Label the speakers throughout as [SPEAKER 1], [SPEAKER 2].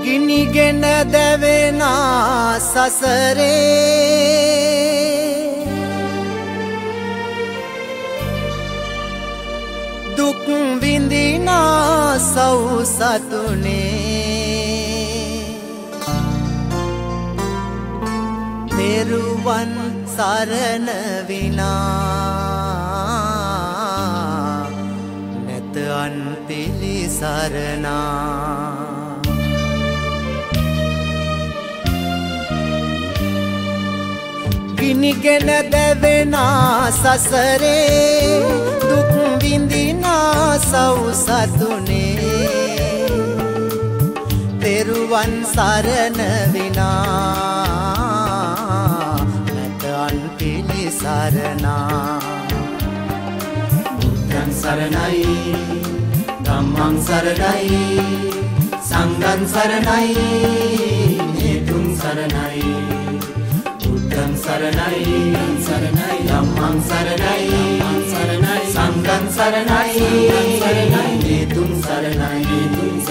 [SPEAKER 1] ගිනිගෙන දැවෙන සසරේ දුක් විඳින සෞසතුනේ තෙරුවන් සරණ විනා නැත අන් පිළිසරණා ගිනිගෙන දැවෙන සසරේ දුක් විඳින සෞසතුනේ තෙරුවන් සරණ විනා නැත අන් පිළිසරණා බුද්ධං සරණයි ධම්මං සරණයි සංඝං සරණයි හේතුං සරණයි බුද්ධං සරණයි ධම්මං සරණයි සංඝං සරණයි හේතුං සරණයි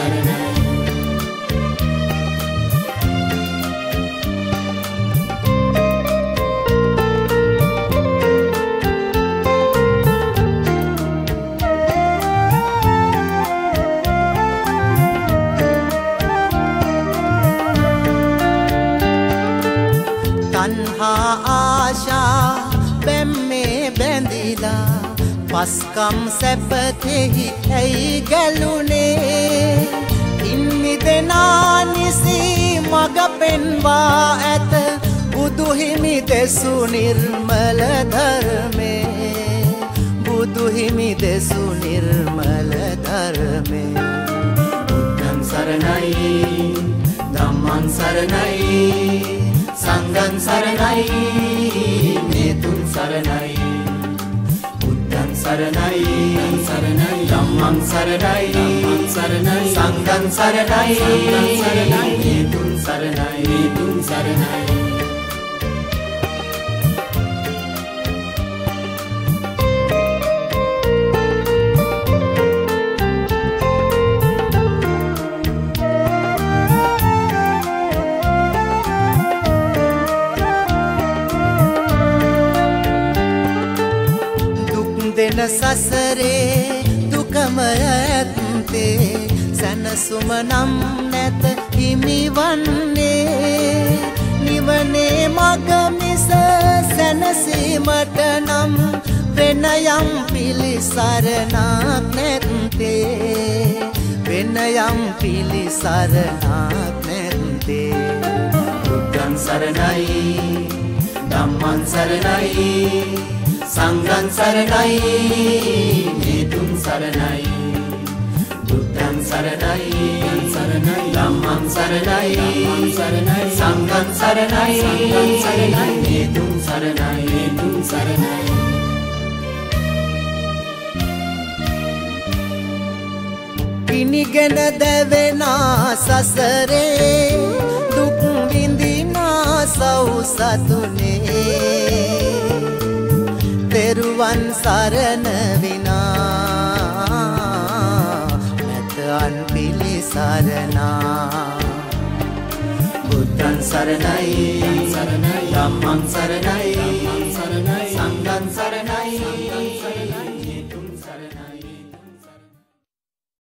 [SPEAKER 1] තණ්හා ආශා බැම්මේ බැඳිලා පස්කම් සැපතෙහි ඇයි ගැලුනේ ඉන්මිදෙනා නිසි මග පෙන්වා ඇත බුදුහිමි දෙසු නිර්මල ධර්මේ බුදුහිමි දෙසු නිර්මල ධර්මේ බුද්ධං සරණයි ධම්මං සරණයි සංඝං සරණයි හේතුං සරණයි බුද්ධං සරණයි ධම්මං සරණයි සංඝං සරණයි හේතුං සරණයි දෙන සසරේ දුකම ඇත්තේ සැනසුම නම් නැත හිමිවන්නේ නිවනේ මග මිස සැනසීමට නම් වෙන යම් පිළිසරණක් නැත්තේ වෙන යම් පිළිසරණක් නැත්තේ බුද්ධං සරණයි ධම්මං සරණයි සංඝං සරණයි හේතුං සරණයි බුද්ධං සරණයි ධම්මං සරණයි සංඝං සරණයි හේතුං සරණයි ගිනිගෙන දැවෙන සසරේ දුක් විඳින සෞසතුනේ තෙරුවන් සරණ විනා නැත අන් පිළිසරණා බුද්ධං සරණයි ධම්මං සරණයි